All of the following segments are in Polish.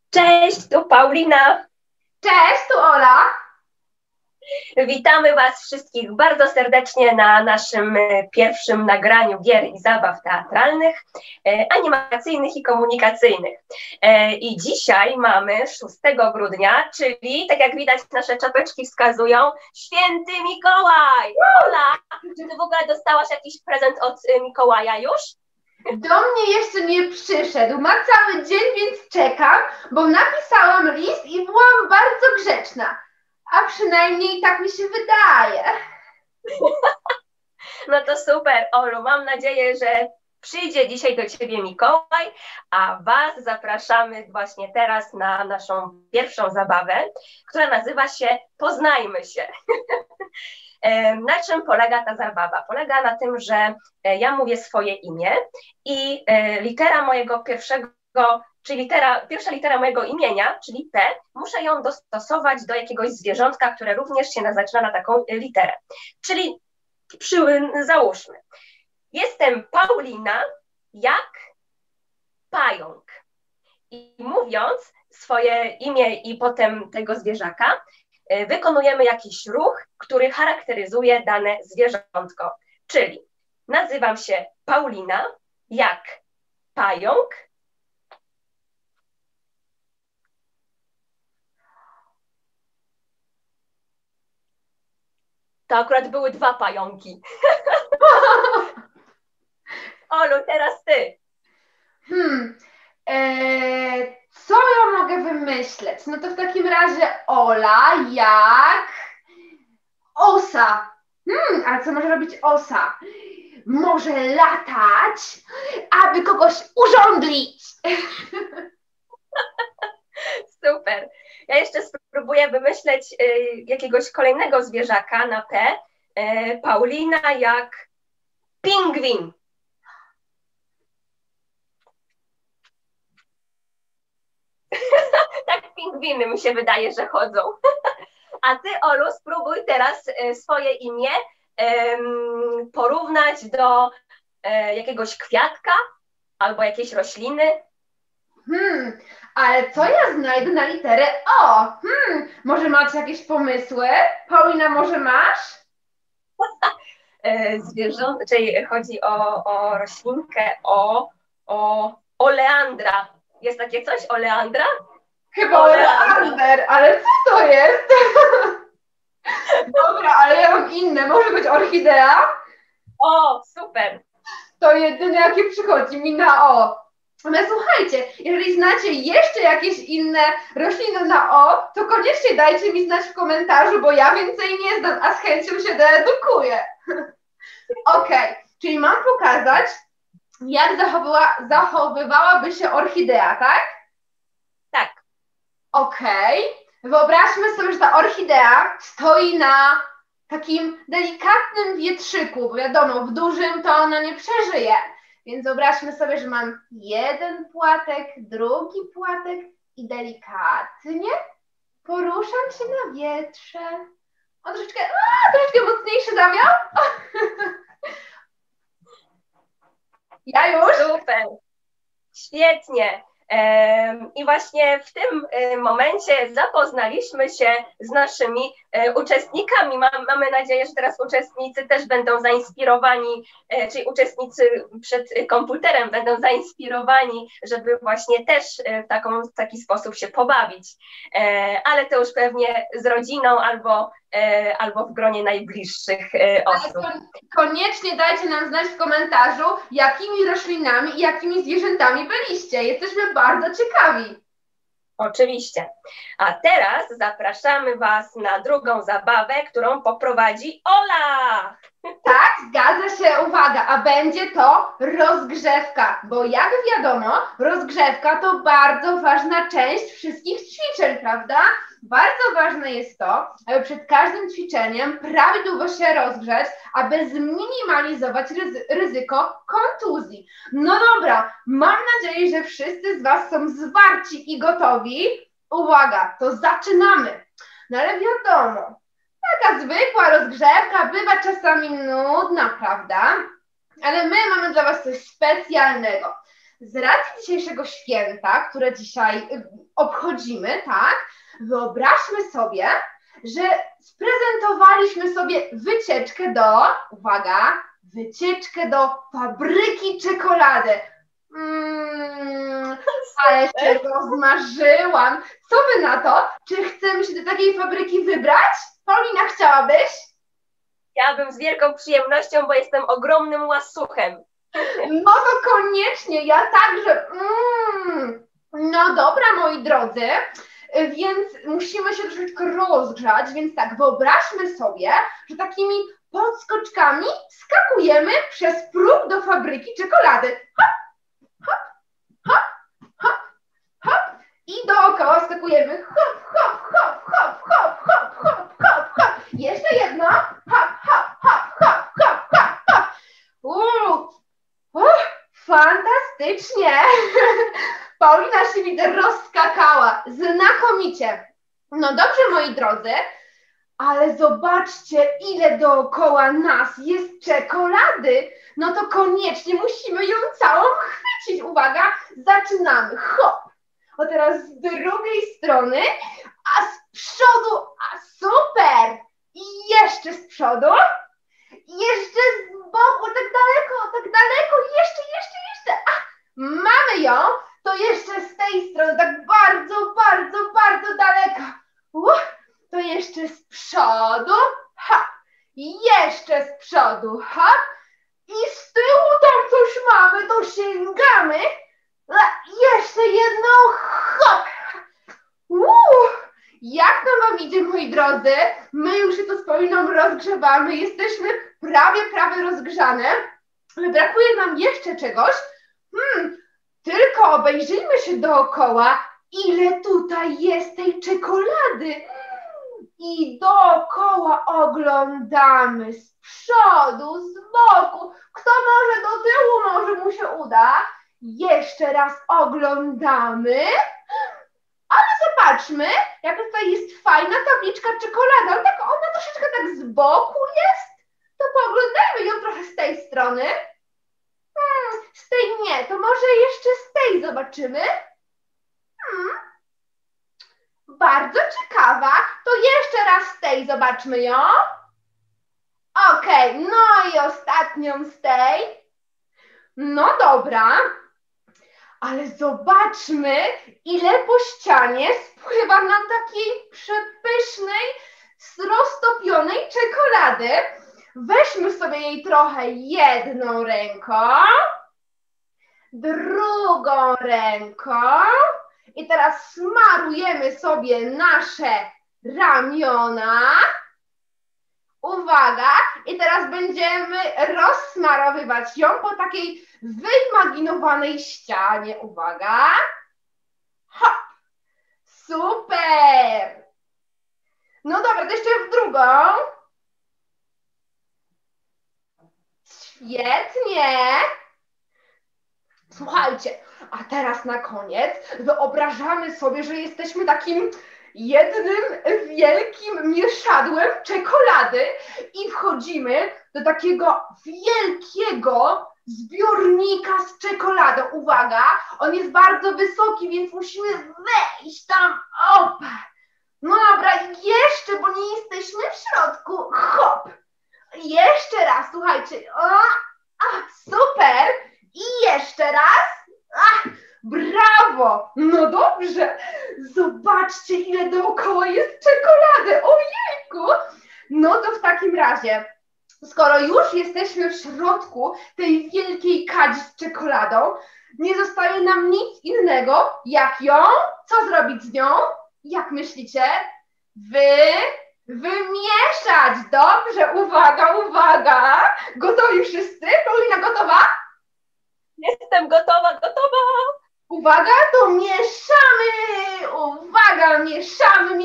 Cześć, tu Paulina. Cześć, tu Ola. Witamy Was wszystkich bardzo serdecznie na naszym pierwszym nagraniu gier i zabaw teatralnych, animacyjnych i komunikacyjnych. I dzisiaj mamy 6 grudnia, czyli tak jak widać nasze czapeczki wskazują, Święty Mikołaj! Ola, czy Ty w ogóle dostałaś jakiś prezent od Mikołaja już? Do mnie jeszcze nie przyszedł, ma cały dzień, więc czekam, bo napisałam list i byłam bardzo grzeczna, a przynajmniej tak mi się wydaje. No to super, Olu, mam nadzieję, że przyjdzie dzisiaj do Ciebie Mikołaj, a Was zapraszamy właśnie teraz na naszą pierwszą zabawę, która nazywa się Poznajmy się. Na czym polega ta zabawa? Polega na tym, że ja mówię swoje imię i litera mojego pierwsza litera mojego imienia, czyli P, muszę ją dostosować do jakiegoś zwierzątka, które również się zaczyna na taką literę. Czyli załóżmy, jestem Paulina jak pająk. I mówiąc swoje imię i potem tego zwierzaka, wykonujemy jakiś ruch, który charakteryzuje dane zwierzątko. Czyli nazywam się Paulina jak pająk. To akurat były 2 pająki. Olu, teraz ty. Co ja mogę wymyśleć? No to w takim razie Ola jak osa. Ale co może robić osa? Może latać, aby kogoś urządlić. Super. Ja jeszcze spróbuję wymyśleć jakiegoś kolejnego zwierzaka na P. Paulina jak pingwin. Tak pingwiny mi się wydaje, że chodzą. A ty, Olu, spróbuj teraz swoje imię porównać do jakiegoś kwiatka albo jakiejś rośliny. Ale co ja znajdę na literę O? Może macie jakieś pomysły? Paulina, może masz? Zwierząt, czyli chodzi o roślinkę, o oleandra. Jest takie coś? Oleandra? Chyba oleander, ale co to jest? Dobra, ale ja mam inne. Może być orchidea? O, super. To jedyne, jakie przychodzi mi na O. Ale słuchajcie, jeżeli znacie jeszcze jakieś inne rośliny na O, to koniecznie dajcie mi znać w komentarzu, bo ja więcej nie znam, a z chęcią się doedukuję. Okej, czyli mam pokazać, jak zachowywałaby się orchidea, tak? Tak. Okej. Wyobraźmy sobie, że ta orchidea stoi na takim delikatnym wietrzyku, bo wiadomo, w dużym to ona nie przeżyje. Więc wyobraźmy sobie, że mam jeden płatek, drugi płatek i delikatnie poruszam się na wietrze. O, troszeczkę mocniejszy zawiał. Ja już? Super. Świetnie. I właśnie w tym momencie zapoznaliśmy się z naszymi uczestnikami. Mamy nadzieję, że teraz uczestnicy też będą zainspirowani, czyli uczestnicy przed komputerem będą zainspirowani, żeby właśnie też w taki sposób się pobawić. Ale to już pewnie z rodziną albo w gronie najbliższych osób. Ale koniecznie dajcie nam znać w komentarzu, jakimi roślinami i jakimi zwierzętami byliście. Jesteśmy bardzo ciekawi. Oczywiście. A teraz zapraszamy Was na drugą zabawę, którą poprowadzi Ola. Tak, zgadza się, uwaga, a będzie to rozgrzewka, bo jak wiadomo, rozgrzewka to bardzo ważna część wszystkich ćwiczeń, prawda? Bardzo ważne jest to, aby przed każdym ćwiczeniem prawidłowo się rozgrzeć, aby zminimalizować ryzyko kontuzji. No dobra, mam nadzieję, że wszyscy z Was są zwarci i gotowi. Uwaga, to zaczynamy. No ale wiadomo, taka zwykła rozgrzewka bywa czasami nudna, prawda? Ale my mamy dla Was coś specjalnego. z racji dzisiejszego święta, które dzisiaj obchodzimy, tak, wyobraźmy sobie, że sprezentowaliśmy sobie wycieczkę uwaga, wycieczkę do fabryki czekolady. Ale się rozmarzyłam. Co wy na to? Czy chcemy się do takiej fabryki wybrać? Paulina, chciałabyś? Ja bym z wielką przyjemnością, bo jestem ogromnym łasuchem. No to koniecznie, ja także. No dobra, moi drodzy, więc musimy się troszeczkę rozgrzać, więc tak, wyobraźmy sobie, że takimi podskoczkami skakujemy przez próg do fabryki czekolady. Hop, hop, hop, hop, hop i dookoła skakujemy. Hop, hop, hop, hop, hop, hop, hop, hop, hop. Jeszcze jedno. Hop, hop, hop, hop, hop, hop, hop. Fantastycznie. Paulina się widzę rozskakała. Znakomicie. No dobrze, moi drodzy, ale zobaczcie, ile dookoła nas jest czekolady. No to koniecznie musimy ją całą chwycić. Uwaga, zaczynamy. Hop. O teraz z drugiej strony, a z przodu, a super. I jeszcze z przodu. I jeszcze z boku, tak daleko, jeszcze. Mamy ją. To jeszcze z tej strony, tak bardzo, bardzo, bardzo daleko. To jeszcze z przodu, ha, jeszcze z przodu, ha, i z tyłu tam coś mamy, to sięgamy, jeszcze jedno, hop. Jak to wam idzie, moi drodzy? My już się to z Pauliną rozgrzewamy, jesteśmy prawie rozgrzane, ale brakuje nam jeszcze czegoś. Tylko obejrzyjmy się dookoła, ile tutaj jest tej czekolady. I dookoła oglądamy z przodu, z boku. Kto może do tyłu, może mu się uda. Jeszcze raz oglądamy. Ale zobaczmy, jaka tutaj jest fajna tabliczka czekolada. Tak, ona troszeczkę tak z boku jest. To pooglądajmy ją trochę z tej strony. Z tej nie, to może jeszcze z tej zobaczymy. Bardzo ciekawa. To jeszcze raz z tej zobaczmy ją. Okej, no i ostatnią z tej. No dobra. Ale zobaczmy, ile po ścianie spływa nam takiej przepysznej, roztopionej czekolady. Weźmy sobie jej trochę jedną ręką, drugą ręką i teraz smarujemy sobie nasze ramiona. Uwaga! I teraz będziemy rozsmarowywać ją po takiej wyimaginowanej ścianie. Uwaga! Hop! Super! No dobra, to jeszcze w drugą. Świetnie! Słuchajcie, a teraz na koniec wyobrażamy sobie, że jesteśmy takim jednym wielkim mieszadłem czekolady i wchodzimy do takiego wielkiego zbiornika z czekoladą. Uwaga, on jest bardzo wysoki, więc musimy wejść tam. Opa! No dobra, jeszcze, bo nie jesteśmy w środku. Hop! Jeszcze raz, słuchajcie. Super! I jeszcze raz. Brawo! No dobrze. Zobaczcie, ile dookoła jest czekolady. Ojejku! No to w takim razie, skoro już jesteśmy w środku tej wielkiej kadzi z czekoladą, nie zostaje nam nic innego, jak ją, co zrobić z nią? Jak myślicie? Wymieszać. Dobrze, uwaga. Gotowi wszyscy? Paulina, gotowa? Jestem gotowa. Uwaga, to mieszamy. Uwaga, mieszamy.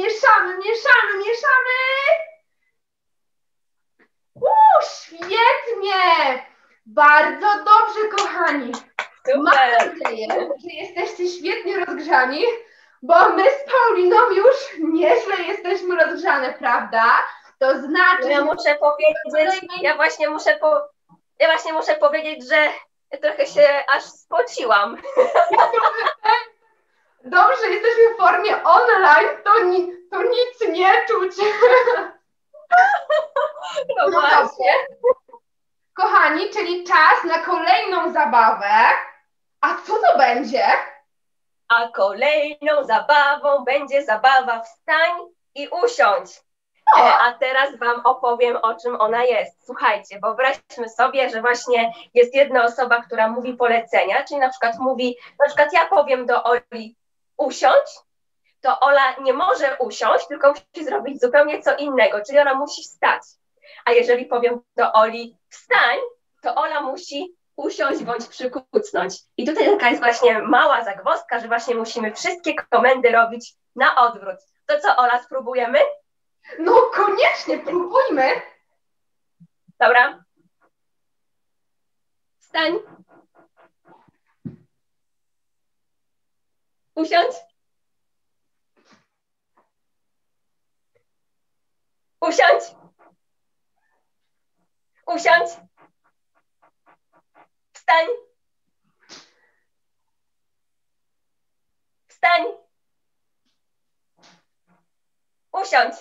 Świetnie. Bardzo dobrze, kochani. Mam nadzieję, że jesteście świetnie rozgrzani, bo my z Pauliną już nieźle jesteśmy rozgrzane, prawda? To znaczy... Ja właśnie muszę powiedzieć, że Trochę się aż spociłam. Dobrze, jesteśmy w formie online, to nic nie czuć. No właśnie. Kochani, czyli czas na kolejną zabawę. A co to będzie? A kolejną zabawą będzie zabawa wstań i usiądź. A teraz Wam opowiem, o czym ona jest. Słuchajcie, wyobraźmy sobie, że właśnie jest jedna osoba, która mówi polecenia, czyli na przykład ja powiem do Oli usiądź, to Ola nie może usiąść, tylko musi zrobić zupełnie co innego, czyli ona musi wstać. A jeżeli powiem do Oli wstań, to Ola musi usiąść bądź przykucnąć. I tutaj taka jest właśnie mała zagwozdka, że właśnie musimy wszystkie komendy robić na odwrót. To co, Ola, spróbujemy? No koniecznie, próbujmy. Dobra. Wstań. Usiądź. Usiądź. Usiądź. Wstań. Wstań. Usiądź.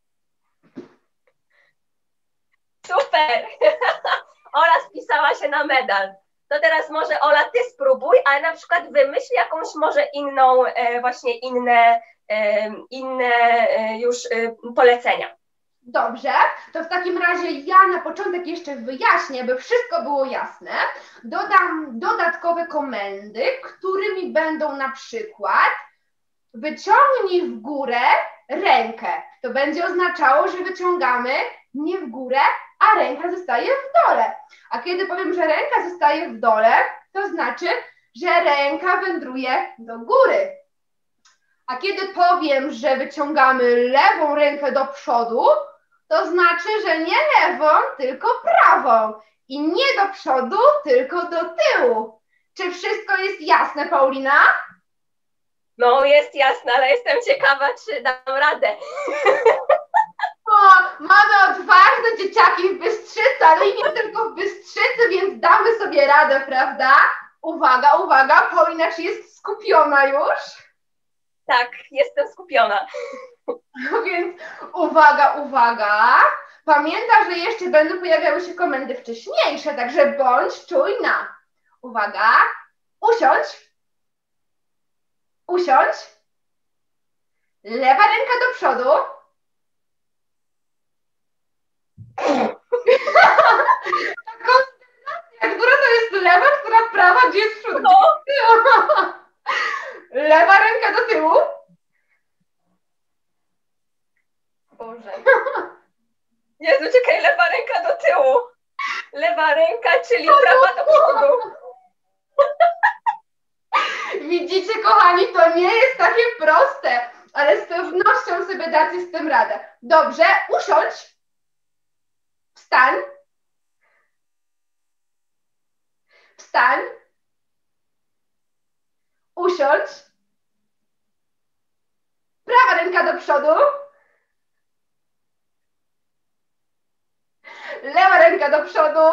Super. Ola spisała się na medal. To teraz może Ola, ty spróbuj, ale na przykład wymyśl jakąś może inną, właśnie inne już polecenia. Dobrze, to w takim razie ja na początek jeszcze wyjaśnię, by wszystko było jasne. Dodam dodatkowe komendy, którymi będą na przykład wyciągnij w górę rękę. To będzie oznaczało, że wyciągamy nie w górę, a ręka zostaje w dole. A kiedy powiem, że ręka zostaje w dole, to znaczy, że ręka wędruje do góry. A kiedy powiem, że wyciągamy lewą rękę do przodu, to znaczy, że nie lewą, tylko prawą. I nie do przodu, tylko do tyłu. Czy wszystko jest jasne, Paulina? No jest jasne, ale jestem ciekawa, czy dam radę. O, mamy odważne dzieciaki w Bystrzycy, ale nie tylko w Bystrzycy, więc damy sobie radę, prawda? Uwaga, uwaga, Paulina, czy jest skupiona już? Tak, jestem skupiona. No więc uwaga, uwaga. Pamiętaj, że jeszcze będą pojawiały się komendy wcześniejsze, także bądź czujna. Uwaga, usiądź. Usiądź. Lewa ręka do przodu. Ta konsternacja, która to jest lewa, która prawa, gdzie jest przód? No. Lewa ręka do tyłu. Boże. Jezu, czekaj, lewa ręka do tyłu. Lewa ręka, czyli prawa do przodu. Widzicie, kochani, to nie jest takie proste, ale z pewnością sobie dacie z tym radę. Dobrze, usiądź. Wstań. Wstań. Usiądź. Prawa ręka do przodu. Lewa ręka do przodu.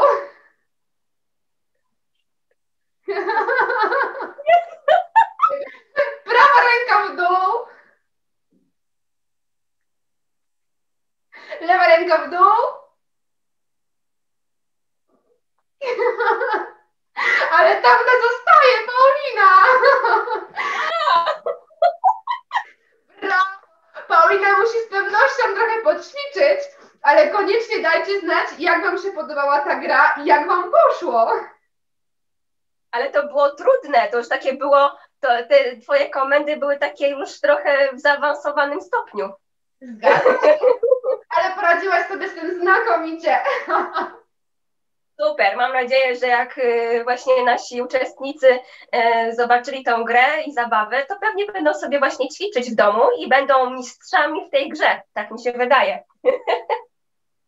Prawa ręka w dół. Lewa ręka w dół. Ale tamta zostaje, Paulina. Brawo. Paulina musi z pewnością trochę poćwiczyć, ale koniecznie dajcie znać, jak wam się podobała ta gra i jak wam poszło. Ale to było trudne, to już takie było, te twoje komendy były takie już trochę w zaawansowanym stopniu. Zgadzam się. Ale poradziłaś sobie z tym znakomicie. Super, mam nadzieję, że jak właśnie nasi uczestnicy zobaczyli tą grę i zabawę, to pewnie będą sobie właśnie ćwiczyć w domu i będą mistrzami w tej grze, tak mi się wydaje.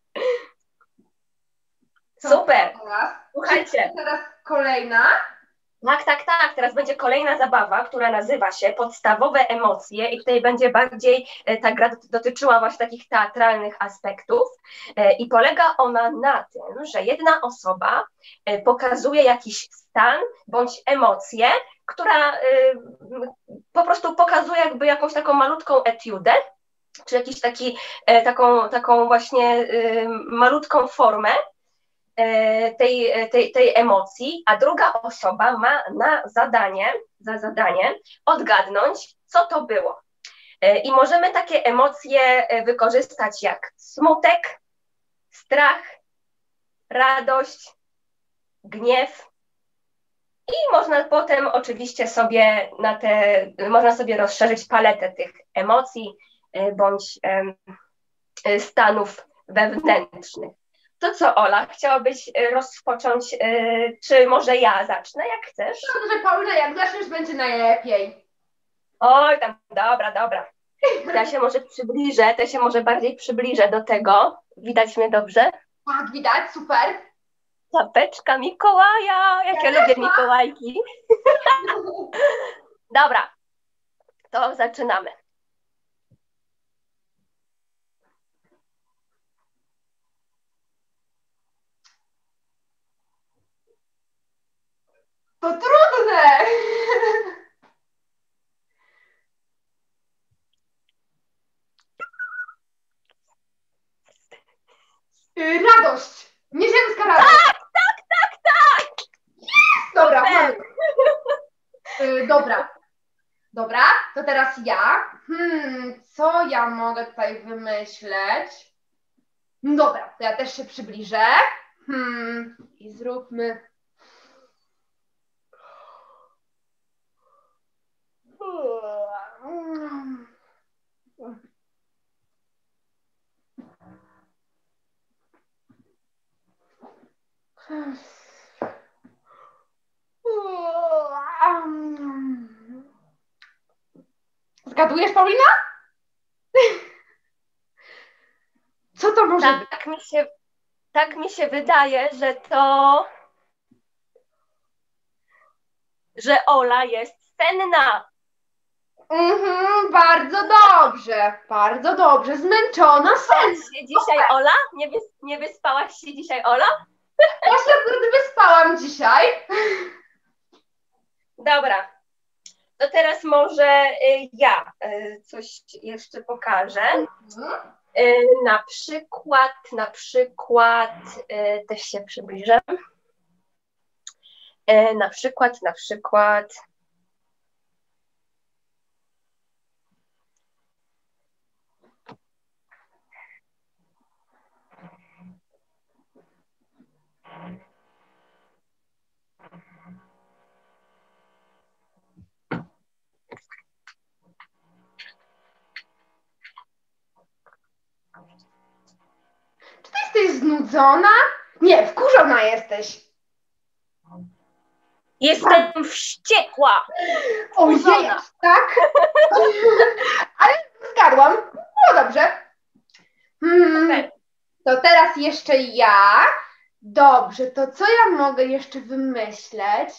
Super, słuchajcie. Teraz kolejna. Tak, tak, tak. Teraz będzie kolejna zabawa, która nazywa się Podstawowe emocje i tutaj będzie bardziej ta gra dotyczyła właśnie takich teatralnych aspektów i polega ona na tym, że jedna osoba pokazuje jakiś stan bądź emocję, która po prostu pokazuje jakby jakąś taką malutką etiudę, czy jakiś taką właśnie malutką formę tej emocji, a druga osoba ma za zadanie odgadnąć, co to było. I możemy takie emocje wykorzystać jak smutek, strach, radość, gniew i można potem oczywiście można sobie rozszerzyć paletę tych emocji bądź stanów wewnętrznych. To co, Ola, chciałabyś rozpocząć, czy może ja zacznę, jak chcesz? Dobrze, Paulina, jak zaczniesz, będzie najlepiej. Oj, tam, dobra. To się może bardziej przybliżę do tego. Widać mnie dobrze? Tak, widać, super. Czapeczka Mikołaja, jak ja lubię Mikołajki. Dobra, to zaczynamy. To trudne. Radość. Nieziemska radość. Tak! Jest! Dobra, mamy. Dobra, to teraz ja. Co ja mogę tutaj wymyśleć? Dobra, to ja też się przybliżę. I zróbmy. Zgadujesz, Paulina? Co to może być? Tak mi się wydaje, że Ola jest senna. Bardzo dobrze. Zmęczona, sen. Się dzisiaj, Ola? Nie wyspałaś się dzisiaj, Ola? Ja się akurat wyspałam dzisiaj. Dobra, to teraz może ja coś jeszcze pokażę. Na przykład też się przybliżę. Na przykład. Czy ty jesteś znudzona? Nie, wkurzona jesteś. Jestem wściekła. Ojej, tak? Ale zgadłam. No dobrze. To teraz jeszcze ja. Dobrze, to co ja mogę jeszcze wymyśleć?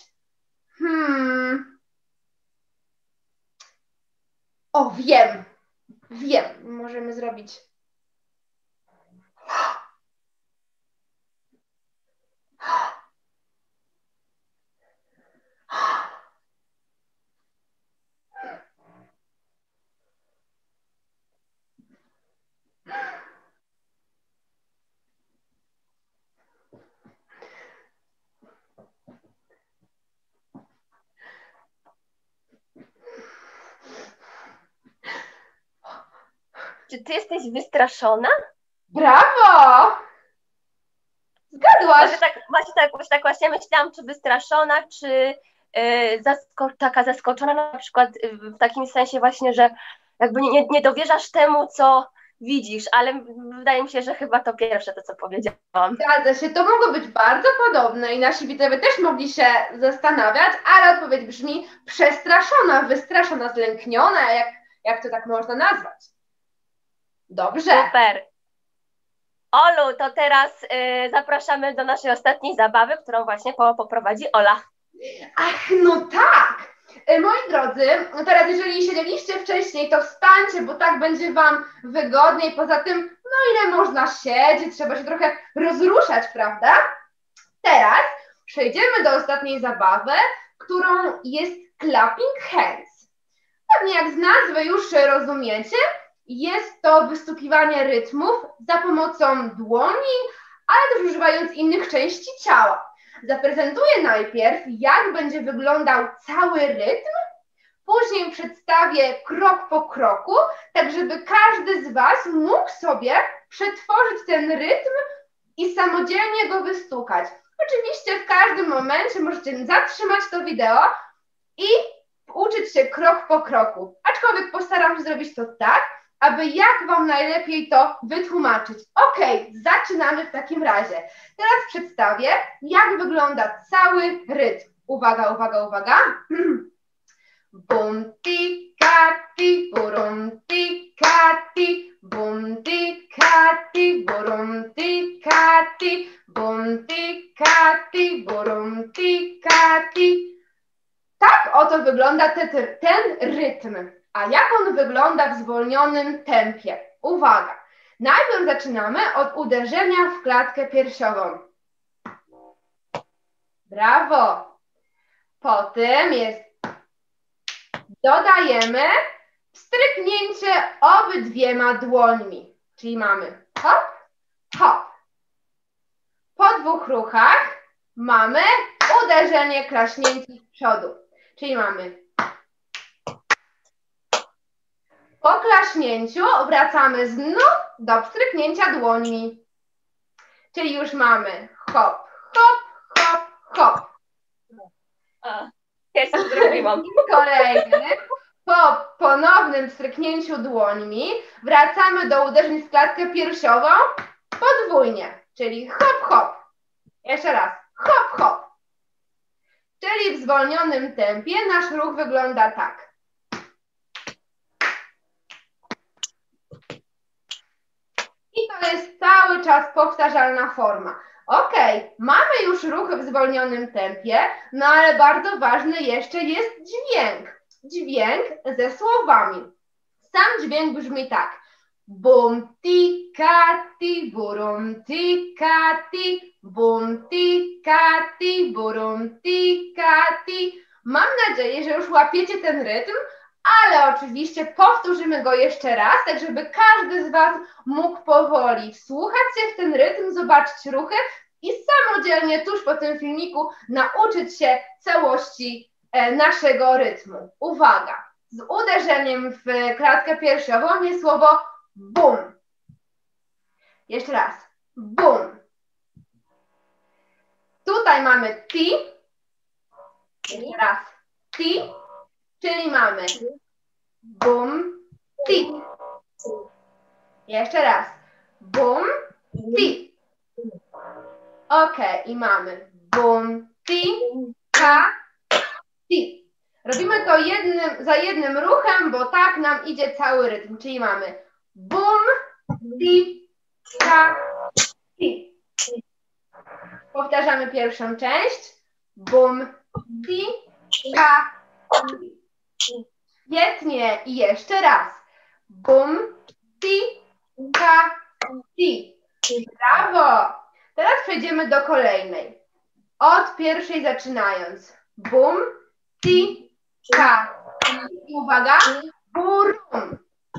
O, wiem. Możemy zrobić. Czy ty jesteś wystraszona? Brawo! Zgadłaś. Właśnie myślałam, czy wystraszona, czy taka zaskoczona na przykład w takim sensie właśnie, że jakby nie dowierzasz temu, co widzisz, ale wydaje mi się, że chyba to pierwsze, to co powiedziałam. Zgadza się, to mogło być bardzo podobne i nasi widzowie też mogli się zastanawiać, ale odpowiedź brzmi przestraszona, wystraszona, zlękniona, jak to tak można nazwać. Dobrze. Super. Olu, to teraz zapraszamy do naszej ostatniej zabawy, którą właśnie poprowadzi Ola. Ach, no tak! Moi drodzy, teraz jeżeli siedzieliście wcześniej, to wstańcie, bo tak będzie Wam wygodniej. Poza tym, no ile można siedzieć, trzeba się trochę rozruszać, prawda? Teraz przejdziemy do ostatniej zabawy, którą jest clapping hands. Pewnie jak z nazwy już rozumiecie, jest to wystukiwanie rytmów za pomocą dłoni, ale też używając innych części ciała. Zaprezentuję najpierw, jak będzie wyglądał cały rytm, później przedstawię krok po kroku, tak żeby każdy z Was mógł sobie przetworzyć ten rytm i samodzielnie go wystukać. Oczywiście w każdym momencie możecie zatrzymać to wideo i uczyć się krok po kroku. Aczkolwiek postaram się zrobić to tak, aby jak Wam najlepiej to wytłumaczyć. Ok, zaczynamy w takim razie. Teraz przedstawię, jak wygląda cały rytm. Uwaga, uwaga, uwaga. Bum ti kati, burum ti kati, bum ti kati, burum ti kati, bum ti kati, burum ti kati. Tak oto wygląda ten rytm. A jak on wygląda w zwolnionym tempie? Uwaga! Najpierw zaczynamy od uderzenia w klatkę piersiową. Brawo! Potem dodajemy stryknięcie obydwiema dłońmi. Czyli mamy hop, hop. Po 2 ruchach mamy uderzenie klaśnięciem z przodu. Czyli mamy po klaśnięciu wracamy znów do pstryknięcia dłońmi. Czyli już mamy hop, hop, hop, hop. Ja to zrobiłam. Kolejny. Po ponownym stryknięciu dłońmi wracamy do uderzeń w klatkę piersiową podwójnie. Czyli hop, hop. Jeszcze raz. Hop, hop. Czyli w zwolnionym tempie nasz ruch wygląda tak. I to jest cały czas powtarzalna forma. Ok, mamy już ruchy w zwolnionym tempie, no ale bardzo ważny jeszcze jest dźwięk. Dźwięk ze słowami. Sam dźwięk brzmi tak. Bum ti kati, burum ti kati, bum ti kati, burum ti kati. Mam nadzieję, że już łapiecie ten rytm, ale oczywiście powtórzymy go jeszcze raz, tak żeby każdy z Was mógł powoli wsłuchać się w ten rytm, zobaczyć ruchy i samodzielnie tuż po tym filmiku nauczyć się całości naszego rytmu. Uwaga! Z uderzeniem w klatkę piersiową jest słowo bum. Jeszcze raz. Bum. Tutaj mamy ti. Jeszcze raz. Ti. Czyli mamy bum, ti. Jeszcze raz. Bum, ti. Ok. I mamy bum, ti, ka, ti. Robimy to za jednym ruchem, bo tak nam idzie cały rytm. Czyli mamy bum, ti, ka, ti. Powtarzamy pierwszą część. Bum, ti, ka, ti. Świetnie. I jeszcze raz. Bum, ti, ka, ti. Brawo. Teraz przejdziemy do kolejnej. Od pierwszej zaczynając. Bum, ti, ka. I uwaga. Burum.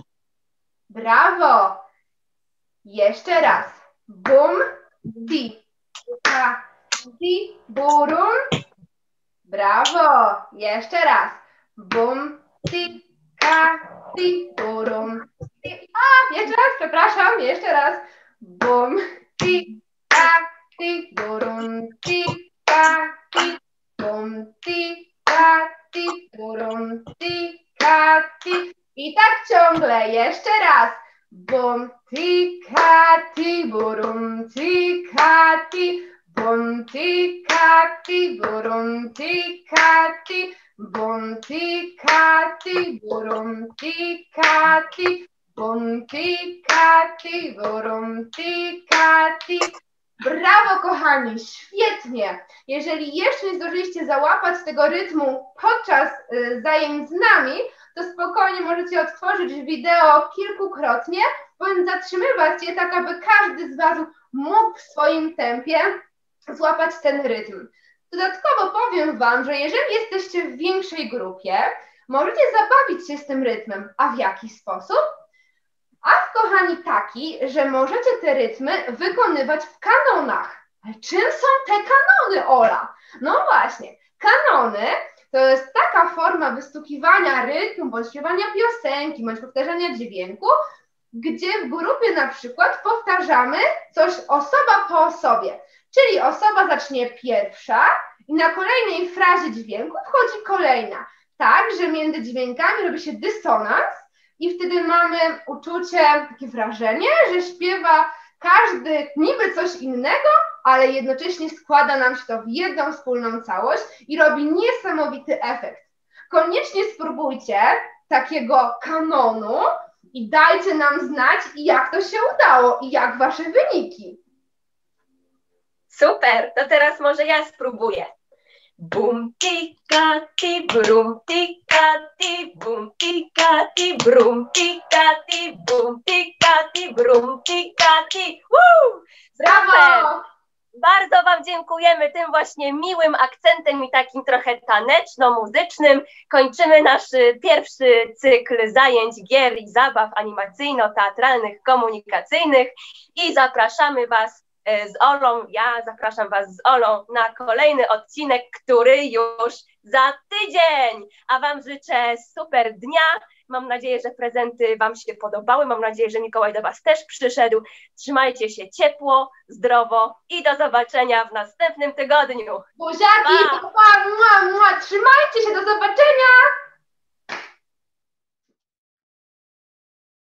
Brawo. Jeszcze raz. Bum, ti, ka, ti, burum. Brawo. Jeszcze raz. Bum, ti, ka, ti, burum. Jeszcze raz, przepraszam. Jeszcze raz. Bum, ti, ka, ti, burum, ti, ka, ti, bum, ti, ka, ti, burum, ti, ka, ti. I tak ciągle. Jeszcze raz. Bum, ti, ka, ti, burum, ti, ka, ti, bum, ti, ka, ti, burum, ti, ka, ti, bum, ti, ka, ti, burum, ti, ka, ti, bum, ti, ka, ti, burum, ti, ka, ti. Brawo, kochani, świetnie. Jeżeli jeszcze nie zdążyliście załapać tego rytmu podczas zajęć z nami, to spokojnie możecie odtworzyć wideo kilkukrotnie, bądź zatrzymywać je tak, aby każdy z Was mógł w swoim tempie złapać ten rytm. Dodatkowo powiem Wam, że jeżeli jesteście w większej grupie, możecie zabawić się z tym rytmem. A w jaki sposób? Kochani, taki, że możecie te rytmy wykonywać w kanonach. Ale czym są te kanony, Ola? No właśnie, kanony to jest taka forma wystukiwania rytmu, bądź śpiewania piosenki, bądź powtarzania dźwięku, gdzie w grupie na przykład powtarzamy coś osoba po osobie. Czyli osoba zacznie pierwsza i na kolejnej frazie dźwięku wchodzi kolejna. Tak, że między dźwiękami robi się dysonans i wtedy mamy uczucie, takie wrażenie, że śpiewa każdy niby coś innego, ale jednocześnie składa nam się to w jedną wspólną całość i robi niesamowity efekt. Koniecznie spróbujcie takiego kanonu i dajcie nam znać, jak to się udało i jak wasze wyniki. Super, to teraz może ja spróbuję. Bum tika ti brum tika ti bum tika ti brum tika ti bum tika ti brum tika ti. Brawo! Bardzo Wam dziękujemy tym właśnie miłym akcentem i takim trochę taneczno-muzycznym. Kończymy nasz pierwszy cykl zajęć, gier i zabaw animacyjno-teatralnych, komunikacyjnych i zapraszamy Was z Olą, ja zapraszam Was z Olą na kolejny odcinek, który już za tydzień. A Wam życzę super dnia. Mam nadzieję, że prezenty Wam się podobały. Mam nadzieję, że Mikołaj do Was też przyszedł. Trzymajcie się ciepło, zdrowo i do zobaczenia w następnym tygodniu. Buziaki, pa! Trzymajcie się, do zobaczenia!